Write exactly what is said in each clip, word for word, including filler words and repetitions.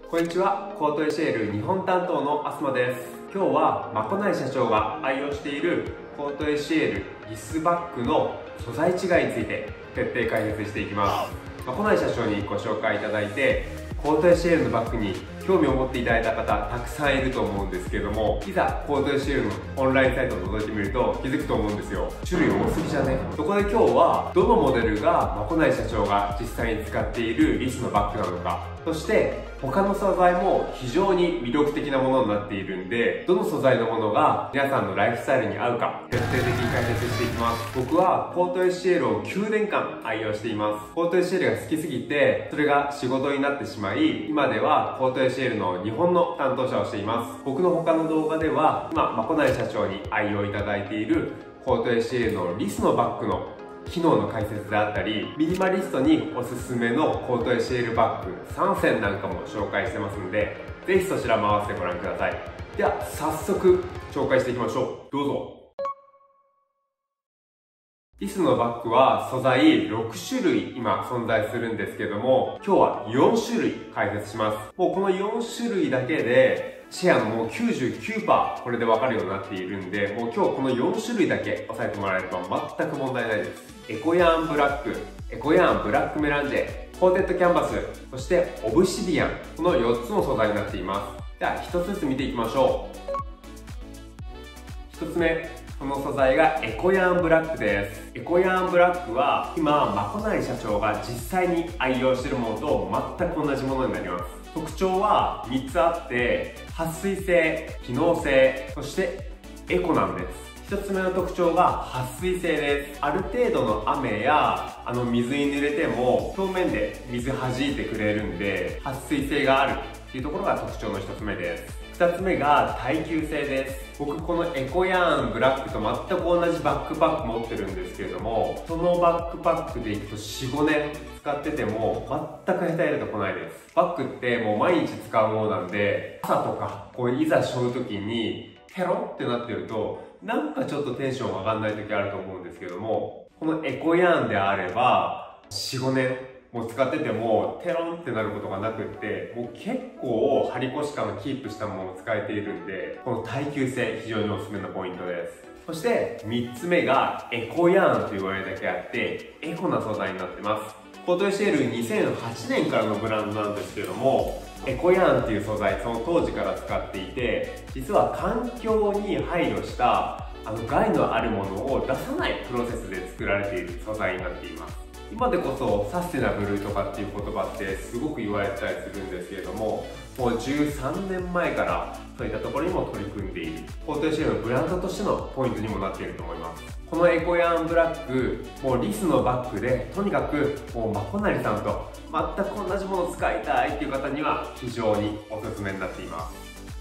こんにちは、コートエシェール日本担当のアスマです。今日はまこない社長が愛用しているコートエシェールリスバッグの素材違いについて徹底解説していきます。まこない社長にご紹介いただいて、コートエシェールのバッグに興味を持っていただいた方たくさんいると思うんですけれども、いざコートエシェールのオンラインサイトを覗いてみると気づくと思うんですよ。種類多すぎじゃね。そこで今日はどのモデルがまこない社長が実際に使っているリスのバッグなのか、そして他の素材も非常に魅力的なものになっているんで、どの素材のものが皆さんのライフスタイルに合うか徹底的に解説していきます。僕はコートエシェールをきゅうねんかん愛用しています。コートエシェールが好きすぎて、それが仕事になってしまい、今ではコートエシェールの日本の担当者をしています。僕の他の動画では、今まこない社長に愛用いただいているコートエシェールのリスのバッグの機能の解説であったり、ミニマリストにおすすめのコートエシェールバッグさんせんなんかも紹介してますので、ぜひそちらも合わせてご覧ください。では早速紹介していきましょう。どうぞ。リスのバッグは素材ろくしゅるい今存在するんですけども、今日はよんしゅるい解説します。もうこのよんしゅるいだけでシェアのもう きゅうじゅうきゅうパーセント これでわかるようになっているんで、もう今日このよんしゅるいだけ押さえてもらえると全く問題ないです。エコヤーンブラック、エコヤーンブラックメランジェ、コーテッドキャンバス、そしてオブシディアン、このよっつの素材になっています。ではひとつずつ見ていきましょう。ひとつめ、この素材がエコヤーンブラックです。エコヤーンブラックは今まこない社長が実際に愛用しているものと全く同じものになります。特徴はみっつあって、撥水性、機能性、そしてエコなんです。ひとつめの特徴が撥水性です。ある程度の雨やあの水に濡れても表面で水弾いてくれるんで、撥水性があるっていうところが特徴のひとつめです。ふたつめが耐久性です。僕このエコヤーンブラックと全く同じバックパック持ってるんですけれども、そのバックパックでいくと よん、ごねん使ってても全く下手れてこないです。バッグってもう毎日使うものなんで、朝とかこういざ背負う時にペロってなってるとなんかちょっとテンション上がんない時あると思うんですけども、このエコヤーンであれば よん、ごねんもう使っててもテロンってなることがなくって、もう結構張り腰感をキープしたものを使えているんで、この耐久性非常におすすめのポイントです。そしてみっつめがエコヤーンと言われるだけあってエコな素材になってます。コートエシェールにせんはちねんからのブランドなんですけども、エコヤーンっていう素材その当時から使っていて、実は環境に配慮したあの害のあるものを出さないプロセスで作られている素材になっています。今でこそサステナブルとかっていう言葉ってすごく言われたりするんですけれども、もうじゅうさんねんまえからそういったところにも取り組んでいるコートエシェールのブランドとしてのポイントにもなっていると思います。このエコヤーンブラック、もうリスのバッグでとにかくもうまこなりさんと全く同じものを使いたいっていう方には非常におすすめになっています。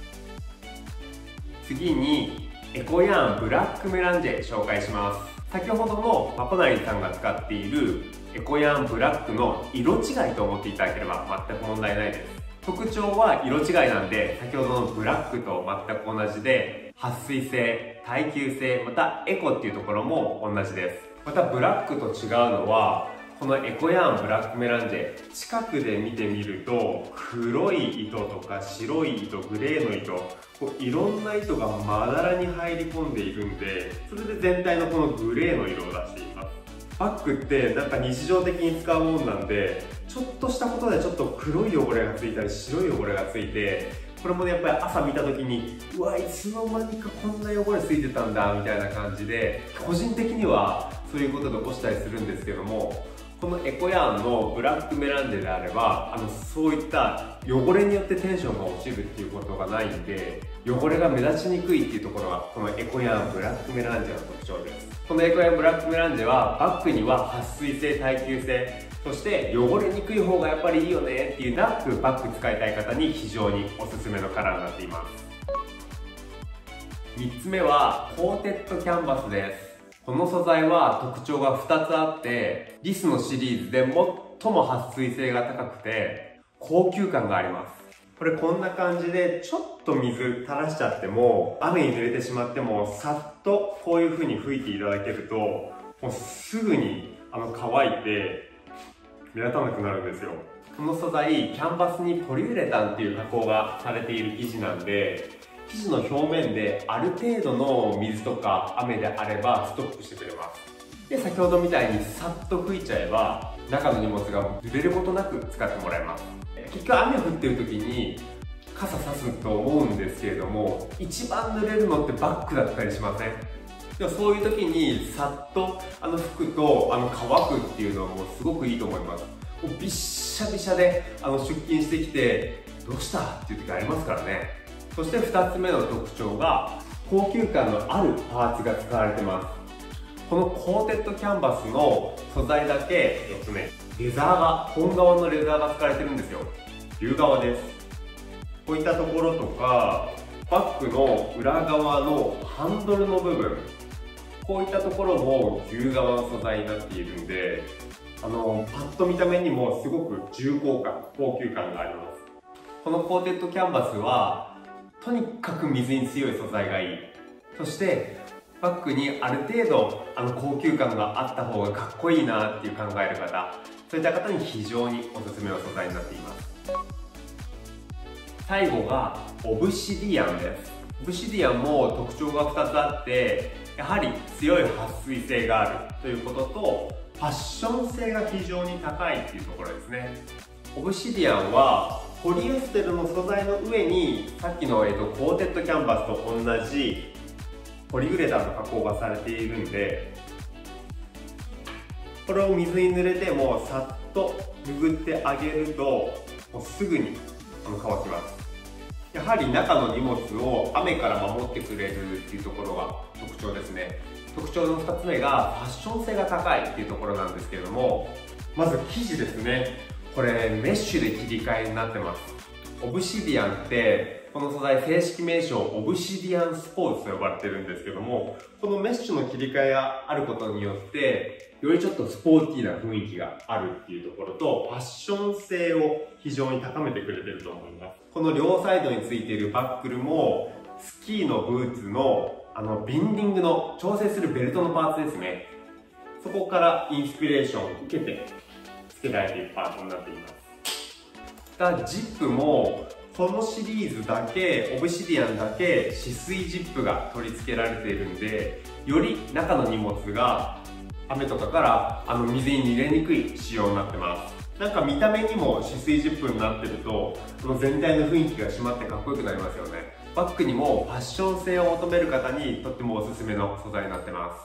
次にエコヤーンブラックメランジェ紹介します。先ほどのまこなりさんが使っているエコヤーンブラックの色違いと思っていただければ全く問題ないです。特徴は色違いなんで、先ほどのブラックと全く同じで、撥水性、耐久性、またエコっていうところも同じです。またブラックと違うのは、このエコヤーンブラックメランジェ、近くで見てみると黒い糸とか白い糸、グレーの糸、こういろんな糸がまだらに入り込んでいるんで、それで全体のこのグレーの色を出しています。バッグってなんか日常的に使うもんなんで、ちょっとしたことでちょっと黒い汚れがついたり白い汚れがついて、これもねやっぱり朝見た時にうわいつの間にかこんな汚れついてたんだみたいな感じで、個人的にはそういうことで起こしたりするんですけども、このエコヤーンのブラックメランジェであれば、あのそういった汚れによってテンションが落ちるっていうことがないんで、汚れが目立ちにくいっていうところがこのエコヤーンブラックメランジェの特徴です。このエコヤーンブラックメランジェはバッグには撥水性、耐久性、そして汚れにくい方がやっぱりいいよねっていうなくバッグ使いたい方に非常におすすめのカラーになっています。みっつめはコーテッドキャンバスです。この素材は特徴がふたつあって、リスのシリーズで最も撥水性が高くて高級感があります。これこんな感じでちょっと水垂らしちゃっても、雨に濡れてしまってもさっとこういう風に拭いていただけると、もうすぐにあの乾いて目立たなくなるんですよ。この素材、キャンバスにポリウレタンっていう加工がされている生地なんで、生地の表面である程度の水とか雨であればストップしてくれます。で、先ほどみたいにさっと拭いちゃえば中の荷物が濡れることなく使ってもらえます。結局雨降ってる時に傘さすと思うんですけれども、一番濡れるのってバッグだったりしません？でもそういう時にさっとあの拭くとあの乾くっていうのはもうすごくいいと思います。もうびっしゃびしゃであの出勤してきてどうしたっていう時ありますからね。そしてふたつめの特徴が高級感のあるパーツが使われてます。このコーテッドキャンバスの素材だけ、えっとね、レザーが、本革のレザーが使われてるんですよ。牛革です。こういったところとか、バッグの裏側のハンドルの部分、こういったところも牛革の素材になっているんで、あのパッと見た目にもすごく重厚感、高級感があります。このコーテッドキャンバスはとにかく水に強い素材がいい。そしてバッグにある程度あの高級感があった方がかっこいいなっていう考える方、そういった方に非常におすすめの素材になっています。最後がオブシディアンです。オブシディアンも特徴がふたつあって、やはり強い撥水性があるということと、ファッション性が非常に高いっていうところですね。オブシディアンはポリエステルの素材の上にさっきの、えーと、コーテッドキャンバスと同じポリウレタンの加工がされているんで、これを水に濡れてもさっと拭ってあげるともうすぐに乾きます。やはり中の荷物を雨から守ってくれるっていうところが特徴ですね。特徴のふたつめがファッション性が高いっていうところなんですけれども、まず生地ですね。これメッシュで切り替えになってます。オブシディアンってこの素材正式名称オブシディアンスポーツと呼ばれてるんですけども、このメッシュの切り替えがあることによってよりちょっとスポーティーな雰囲気があるっていうところと、ファッション性を非常に高めてくれてると思います。この両サイドについているバックルもスキーのブーツのあのビンディングの調整するベルトのパーツですね。そこからインスピレーションを受けて付けられているパーツになっています。またジップもこのシリーズだけ、オブシディアンだけ止水ジップが取り付けられているんで、より中の荷物が雨とかからあの水に入れにくい仕様になってます。なんか見た目にも止水ジップになってると、その全体の雰囲気が締まってかっこよくなりますよね。バッグにもファッション性を求める方にとってもおすすめの素材になってます。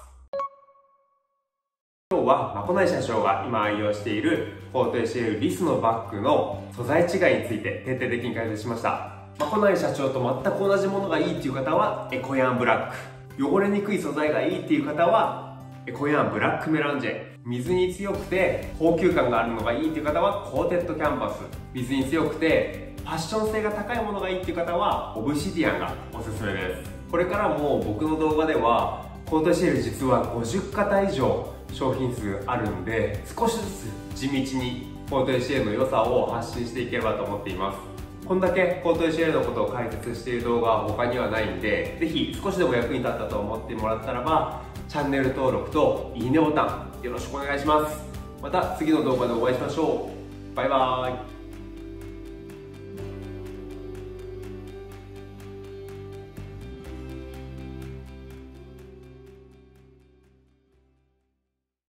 今日はまこない社長が今愛用しているコートエシェルリスのバッグの素材違いについて徹底的に解説しました。まこない社長と全く同じものがいいっていう方はエコヤンブラック、汚れにくい素材がいいっていう方はエコヤンブラックメランジェ、水に強くて高級感があるのがいいっていう方はコーテッドキャンバス、水に強くてファッション性が高いものがいいっていう方はオブシディアンがおすすめです。これからも僕の動画ではコートエシェル実はごじゅっかた以上商品数あるんで、少しずつ地道にコートエシェルの良さを発信していければと思っています。こんだけコートエシェルのことを解説している動画は他にはないんで、ぜひ少しでも役に立ったと思ってもらったらばチャンネル登録といいねボタンよろしくお願いします。また次の動画でお会いしましょう。バイバーイ。